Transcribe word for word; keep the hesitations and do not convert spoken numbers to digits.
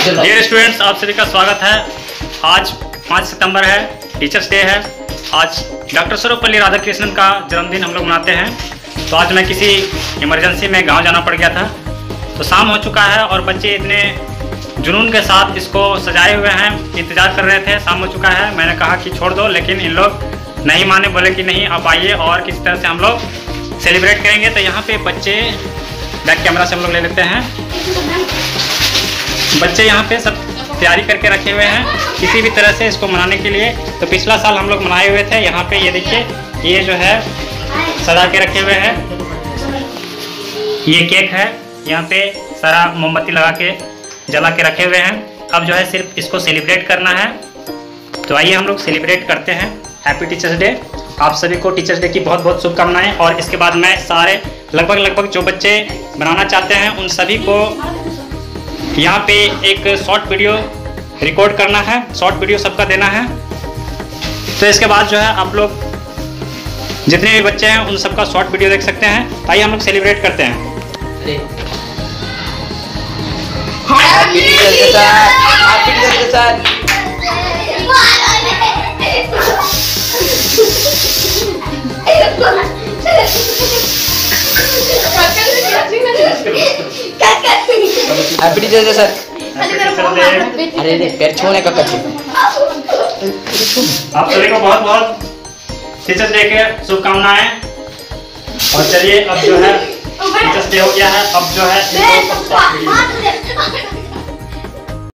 Dear students, आप सभी का स्वागत है। आज पाँच सितंबर है, टीचर्स डे है। आज डॉक्टर सर्वपल्ली राधाकृष्णन का जन्मदिन हम लोग मनाते हैं। तो आज मैं किसी इमरजेंसी में गांव जाना पड़ गया था, तो शाम हो चुका है और बच्चे इतने जुनून के साथ इसको सजाए हुए हैं, इंतज़ार कर रहे थे। शाम हो चुका है, मैंने कहा कि छोड़ दो, लेकिन इन लोग नहीं माने, बोले कि नहीं आप आइए और किस तरह से हम लोग सेलिब्रेट करेंगे। तो यहाँ पे बच्चे, बैक कैमरा से हम लोग ले लेते हैं, बच्चे यहाँ पे सब तैयारी करके रखे हुए हैं किसी भी तरह से इसको मनाने के लिए। तो पिछला साल हम लोग मनाए हुए थे। यहाँ पे ये देखिए, ये जो है सजा के रखे हुए हैं, ये केक है, यहाँ पे सारा मोमबत्ती लगा के जला के रखे हुए हैं। अब जो है सिर्फ इसको सेलिब्रेट करना है। तो आइए हम लोग सेलिब्रेट करते हैं। Happy teachers day. आप सभी को टीचर्स डे की बहुत बहुत शुभकामनाएं। और इसके बाद मैं सारे लगभग लगभग जो बच्चे बनाना चाहते हैं उन सभी को यहाँ पे एक शॉर्ट वीडियो रिकॉर्ड करना है, शॉर्ट वीडियो सबका देना है। तो इसके बाद जो है आप लोग जितने भी बच्चे हैं उन सबका शॉर्ट वीडियो देख सकते हैं। आइए हम लोग सेलिब्रेट करते हैं। Happy teachers day sir, happy teachers day sir. Happy teachers day sir. अरे रे पैर छूने का कच्चे। आप सभी को बहुत बहुत टीचर्स डे के शुभकामनाएं। और चलिए अब जो है टीचर्स डे हो गया है, अब जो है